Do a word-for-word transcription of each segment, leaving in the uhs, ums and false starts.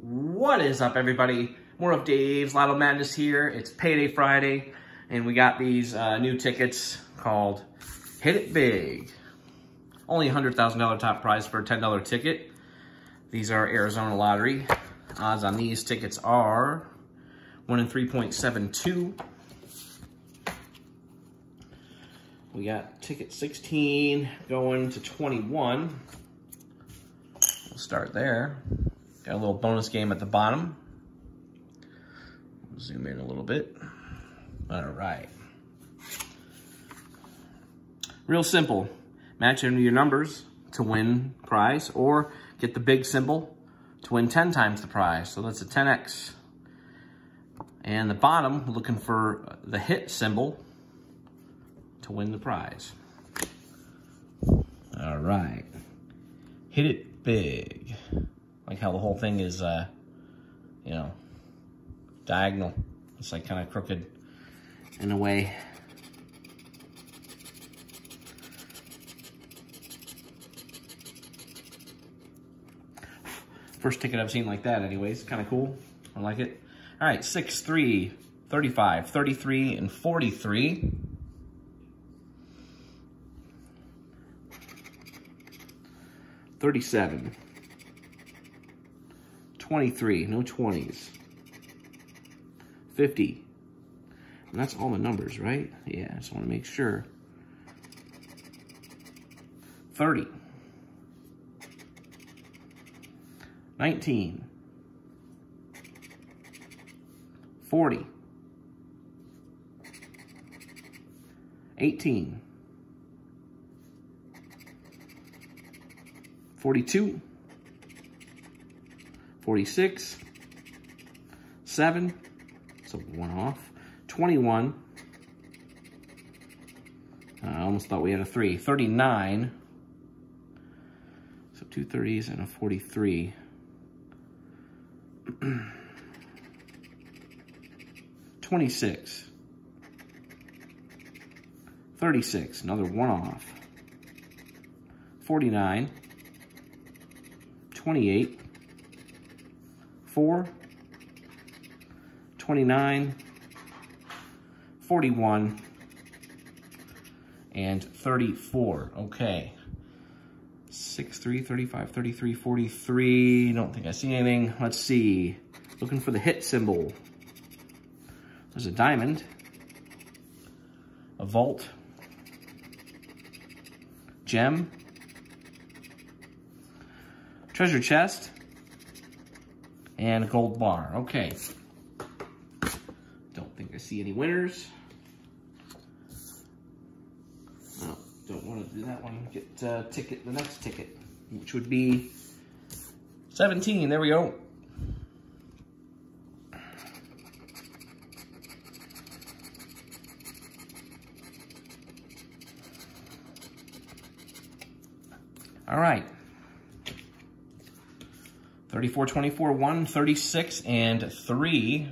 What is up, everybody? More of Dave's Lotto Madness here. It's Payday Friday, and we got these uh, new tickets called Hit It Big. Only one hundred thousand dollar top prize for a ten dollar ticket. These are Arizona Lottery. Odds on these tickets are one in three point seven two. We got ticket sixteen going to twenty-one. We'll start there. Got a little bonus game at the bottom. Zoom in a little bit. All right. Real simple. Match into your numbers to win prize, or get the big symbol to win ten times the prize. So that's a ten X. And the bottom, we're looking for the hit symbol to win the prize. All right. Hit it big. Like how the whole thing is, uh, you know, diagonal. It's like kind of crooked in a way. First ticket I've seen like that anyways. Kind of cool. I like it. All right, six, three, thirty-five, thirty-three, and forty-three. thirty-seven. twenty-three, no twenties. fifty. And that's all the numbers, right? Yeah, I just want to make sure. thirty. nineteen. forty. eighteen. forty-two. forty-six. seven. So one off. twenty-one. I almost thought we had a three. thirty-nine. So two thirties and a forty-three. twenty-six. thirty-six. Another one off. forty-nine. twenty-eight. four. twenty-nine. forty-one. And thirty-four. Okay. six, three, thirty-five, thirty-three, forty-three. Don't think I see anything. Let's see. Looking for the hit symbol. There's a diamond. A vault. Gem. Treasure chest. And a gold bar. Okay. Don't think I see any winners. No, don't want to do that one. Get uh, ticket, the next ticket, which would be seventeen. There we go. All right. thirty-four, twenty-four, one, thirty-six, and three.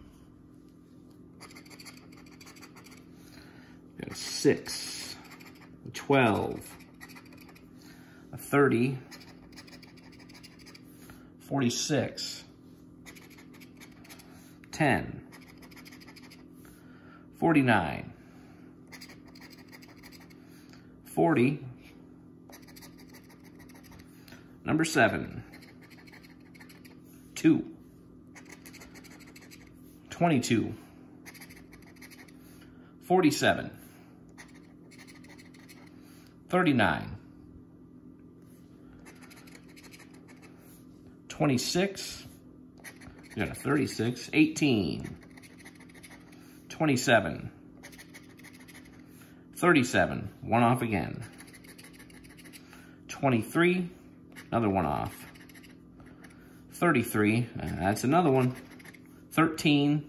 Got a six, a twelve, a thirty, forty-six, ten, forty-nine, forty, number seven, two, twenty-two, forty-seven, thirty-nine, twenty-six, we got a thirty-six, eighteen, twenty-seven, thirty-seven, one off again, twenty-three, another one off, thirty-three, uh, that's another one, thirteen,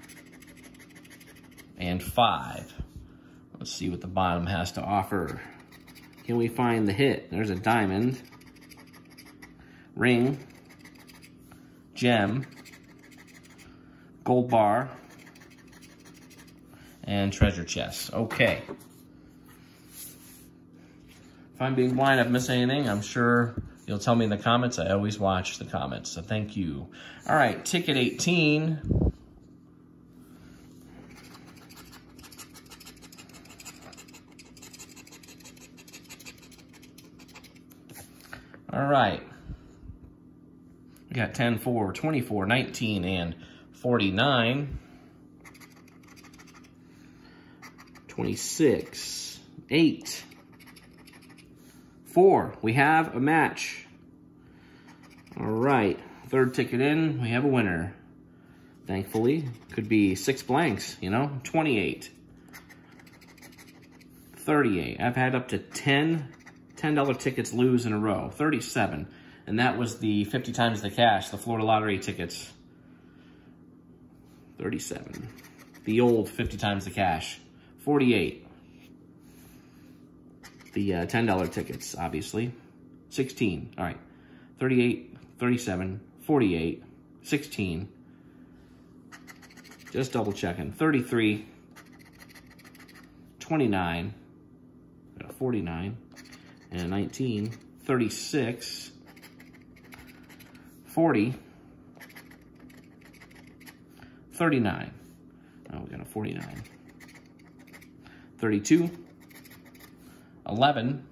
and five. Let's see what the bottom has to offer. Can we find the hit? There's a diamond, ring, gem, gold bar, and treasure chest. Okay. If I'm being blind, I've missed anything, I'm sure You'll tell me in the comments. I always watch the comments, so thank you. All right, ticket eighteen. All right. We got ten, four, twenty-four, nineteen, and forty-nine. twenty-six, eight, four. We have a match. All right, third ticket in, we have a winner. Thankfully, could be six blanks, you know, twenty-eight, thirty-eight. I've had up to ten ten dollar tickets lose in a row, thirty-seven. And that was the fifty times the cash, the Florida Lottery tickets. thirty-seven. The old fifty times the cash. forty-eight. The uh, ten dollar tickets, obviously. sixteen. All right. thirty-eight, thirty-seven, forty-eight, sixteen. Just double checking. thirty-three, twenty-nine, forty-nine, and nineteen, thirty-six, forty, thirty-nine. Oh, we got a forty-nine. thirty-two, eleven,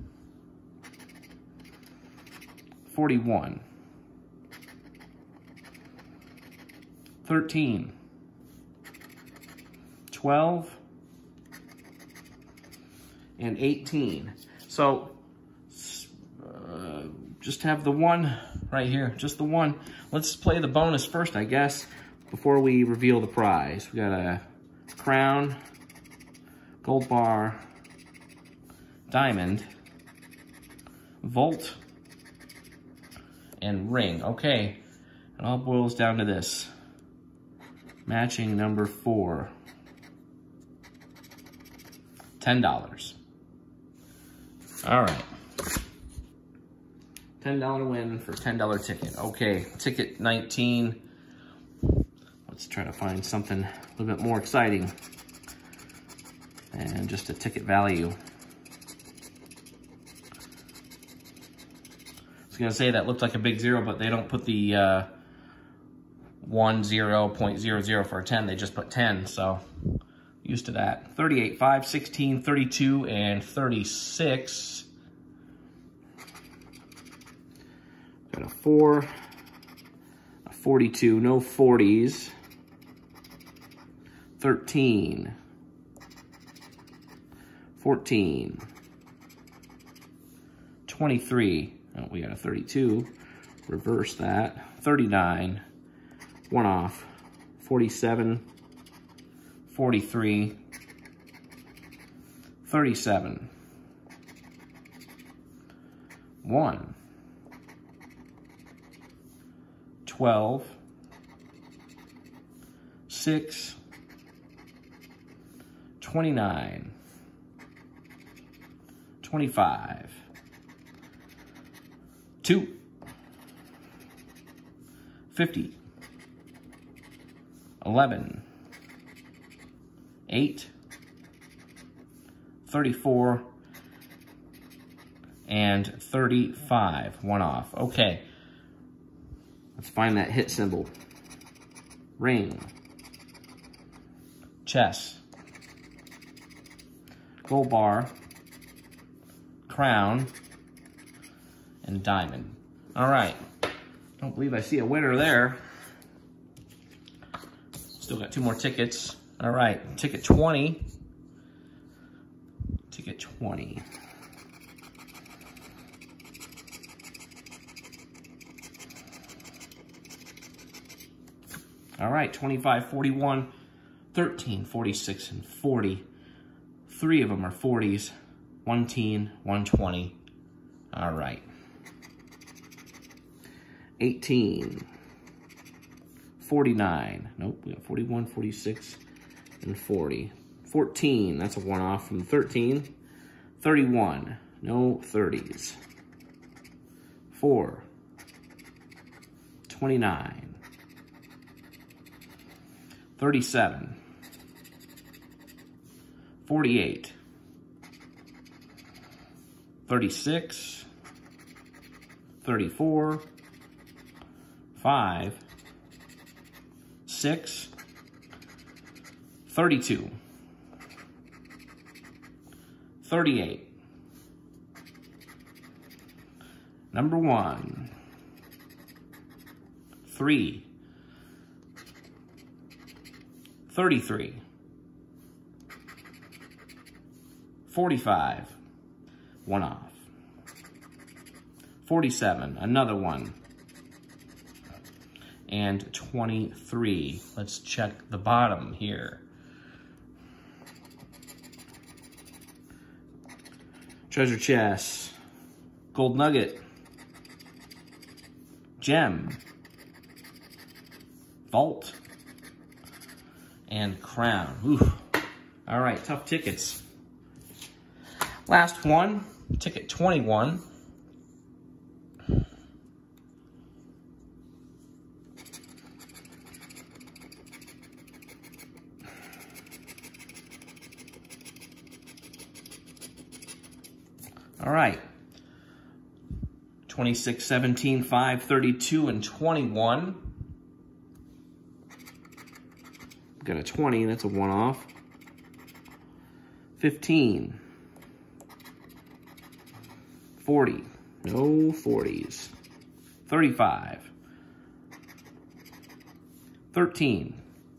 forty-one, thirteen, twelve, and eighteen. So, uh, just have the one right here, just the one. Let's play the bonus first, I guess, before we reveal the prize. We got a crown, gold bar, diamond, volt, and ring. Okay, it all boils down to this. Matching number four. ten dollars. All right. ten dollar win for ten dollar ticket. Okay, ticket nineteen. Let's try to find something a little bit more exciting. And just a ticket value. I was gonna say that looked like a big zero, but they don't put the uh, one zero point zero zero for a ten. They just put ten, so used to that. thirty-eight, five, sixteen, thirty-two, and thirty-six. Got a four, a forty-two, no forties. thirteen, fourteen, twenty-three. Oh, we got a thirty-two. Reverse that. thirty-nine. One off. forty-seven. forty-three. thirty-seven. One. twelve. Six. twenty-nine. twenty-five. Two. fifty. eleven. eight. thirty-four. And thirty-five. One off. Okay. Let's find that hit symbol. Ring. Chess. Gold bar. Crown. And diamond. All right. Don't believe I see a winner there. Still got two more tickets. All right. Ticket twenty. Ticket twenty. All right. twenty-five, forty-one, thirteen, forty-six, and forty. Three of them are forties. one teen, one twenty. All right. eighteen, forty-nine, nope, we got forty-one, forty-six, and forty. fourteen, that's a one off from thirteen. thirty-one, no thirties. four, twenty-nine. thirty-seven. forty-eight. thirty-six. thirty-four, five, six, thirty-two, thirty-eight, number one, three, thirty-three, forty-five, one off, forty-seven, another one, and twenty-three. Let's check the bottom here. Treasure chest, gold nugget, gem, vault, and crown. Ooh. All right, tough tickets. Last one, ticket twenty-one. All right. twenty-six, seventeen, five, thirty-two, and twenty-one. Got a twenty, that's a one-off. fifteen. forty, no forties. thirty-five. thirteen.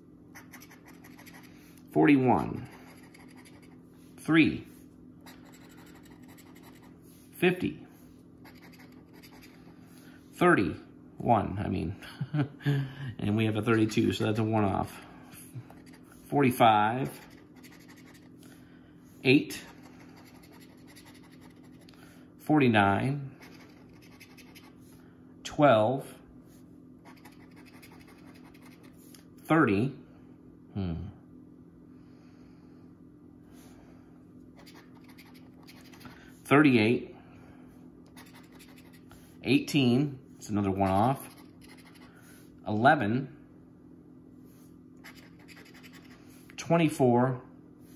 forty-one. three. fifty. thirty-one, I mean. And we have a thirty-two, so that's a one-off. forty-five. eight. forty-nine. twelve. thirty. Hmm. thirty-eight. eighteen. It's another one off. eleven. twenty-four.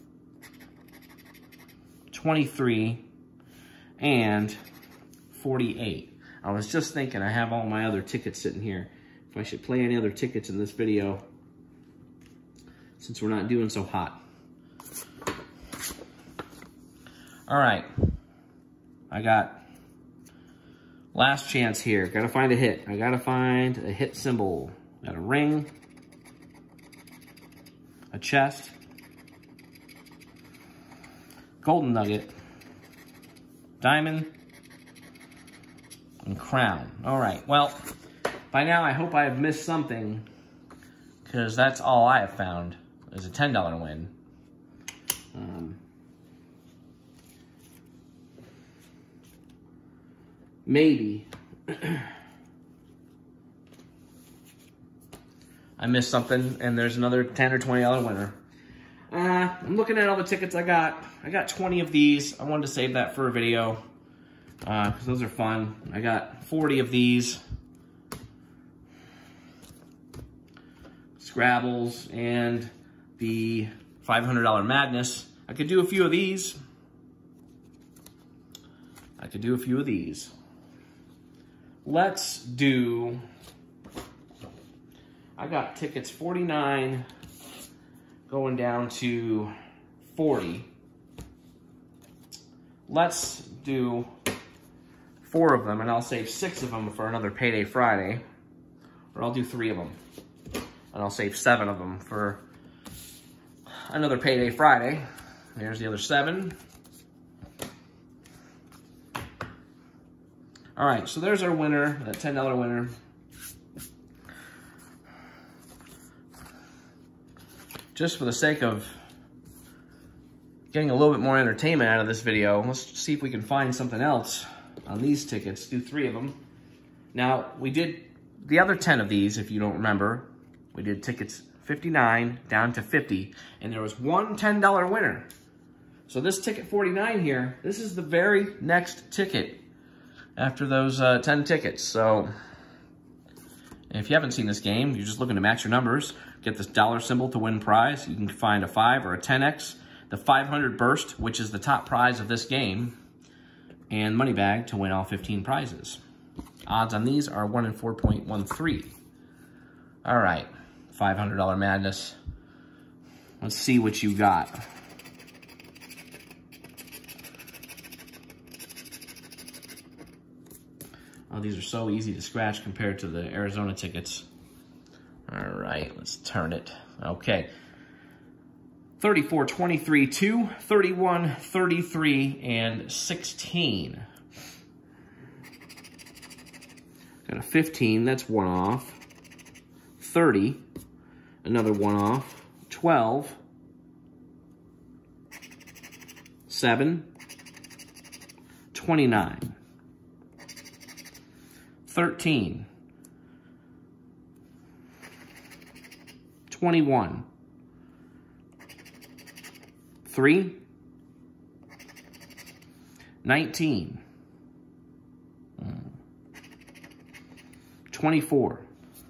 twenty-three. And forty-eight. I was just thinking I have all my other tickets sitting here. If I should play any other tickets in this video, since we're not doing so hot. All right. I got last chance here. Gotta find a hit. I gotta find a hit symbol. Got a ring, a chest, golden nugget, diamond, and crown. All right, well, by now I hope I have missed something, because that's all I have found is a ten dollar win. Um, maybe. I missed something, and there's another ten or twenty dollar winner. Uh, I'm looking at all the tickets I got. I got twenty of these. I wanted to save that for a video, uh, because those are fun. I got forty of these. Scrabbles and the five hundred dollar Madness. I could do a few of these. I could do a few of these. Let's do, I got tickets forty-nine going down to forty. Let's do four of them, and I'll save six of them for another Payday Friday. Or I'll do three of them, and I'll save seven of them for another Payday Friday. There's the other seven. All right, so there's our winner, that ten dollar winner. Just for the sake of getting a little bit more entertainment out of this video, let's see if we can find something else on these tickets. Do three of them. Now, we did the other ten of these, if you don't remember. We did tickets fifty-nine down to fifty, and there was one ten dollar winner. So this ticket forty-nine here, this is the very next ticket after those uh, ten tickets. So if you haven't seen this game, you're just looking to match your numbers, get this dollar symbol to win prize. You can find a five or a ten X, the five hundred burst, which is the top prize of this game, and money bag to win all fifteen prizes. Odds on these are one in four point one three. All right, five hundred dollar Madness. Let's see what you got. Oh, these are so easy to scratch compared to the Arizona tickets. All right, let's turn it. Okay. thirty-four, twenty-three, two, thirty-one, thirty-three, and sixteen. Got a fifteen, that's one off. thirty, another one off. twelve. seven. twenty-nine. thirteen. twenty-one. three. nineteen. twenty-four.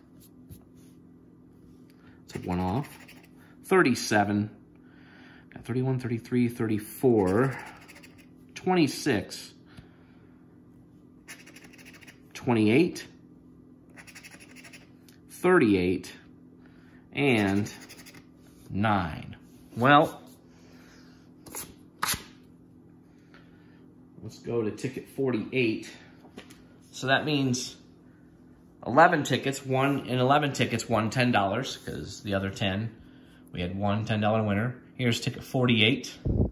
Take one off. thirty-seven. Got thirty-one, thirty-three, thirty-four. twenty-six. twenty-eight. thirty-eight. And nine. Well, let's go to ticket forty-eight. So that means eleven tickets, one in eleven tickets won ten dollars, because the other ten, we had one ten dollar winner. Here's ticket forty-eight.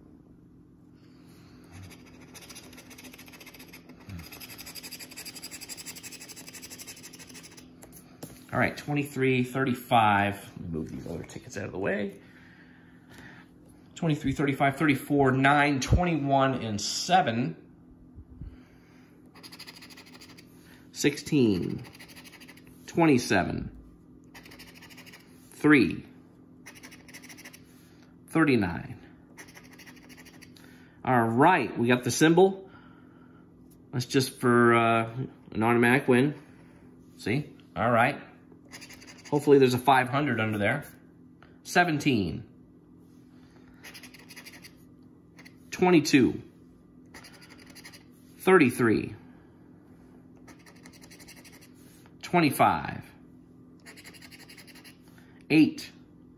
All right, twenty-three, thirty-five. Let me move these other tickets out of the way. twenty-three, thirty-five, thirty-four, nine, twenty-one, and seven. sixteen. twenty-seven. three. thirty-nine. All right, we got the symbol. That's just for uh, an automatic win. See? All right. Hopefully there's a five hundred under there. seventeen. twenty-two. thirty-three. twenty-five. eight.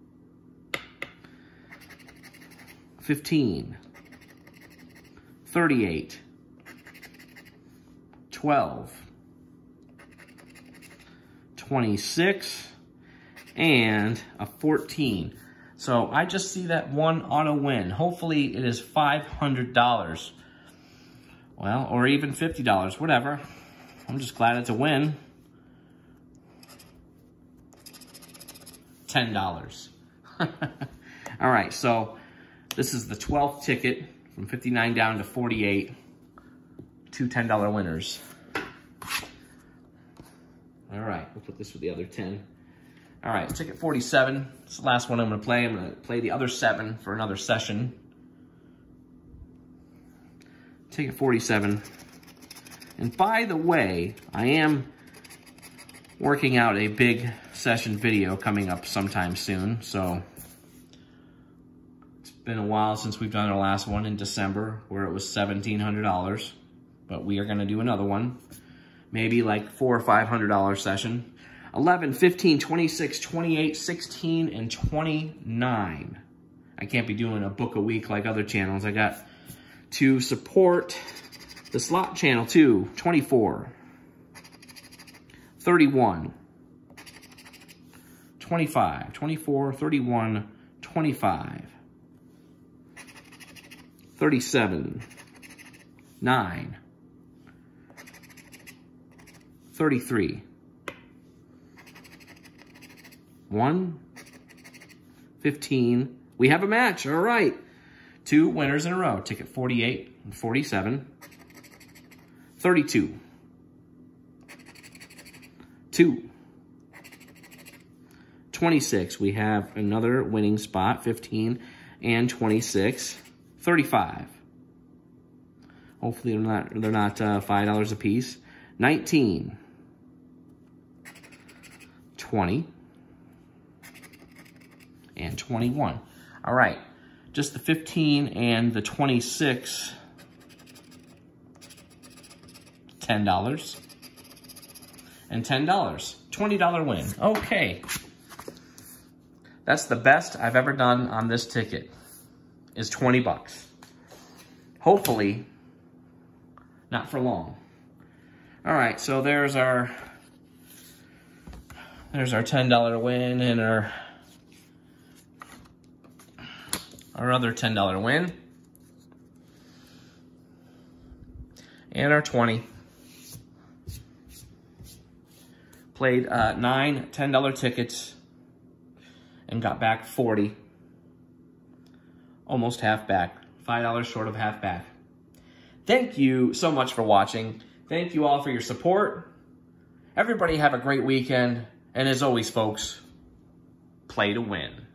fifteen. thirty-eight. twelve. twenty-six. And a fourteen. So I just see that one auto win. Hopefully it is five hundred dollars. Well, or even fifty dollars, whatever. I'm just glad it's a win. ten dollars. All right, so this is the twelfth ticket from fifty-nine down to forty-eight. Two ten dollar winners. All right, we'll put this with the other ten. All right, ticket forty-seven. It's the last one I'm going to play. I'm going to play the other seven for another session. Ticket forty-seven. And by the way, I am working out a big session video coming up sometime soon. So it's been a while since we've done our last one in December where it was seventeen hundred dollars. But we are going to do another one. Maybe like four or five hundred dollar session. eleven, fifteen, twenty-six, twenty-eight, sixteen, and twenty-nine. I can't be doing a book a week like other channels. I got to support the slot channel too. twenty-four, thirty-one, twenty-five, twenty-four, thirty-one, twenty-five, thirty-seven, nine, thirty-three, one, fifteen. We have a match. All right. Two winners in a row. Ticket forty-eight and forty-seven. thirty-two. Two. twenty-six. We have another winning spot. fifteen and twenty-six. thirty-five. Hopefully they're not, they're not uh, five dollars a piece. nineteen. twenty. And twenty-one. All right, just the fifteen and the twenty-six, ten dollars. and ten dollars. twenty dollar win. Okay. That's the best I've ever done on this ticket, is twenty bucks. Hopefully, not for long. All right, so there's our, there's our ten dollar win and our, our other ten dollar win. And our twenty. Played uh, nine ten dollar tickets and got back forty. Almost half back. five dollars short of half back. Thank you so much for watching. Thank you all for your support. Everybody have a great weekend. And as always, folks, play to win.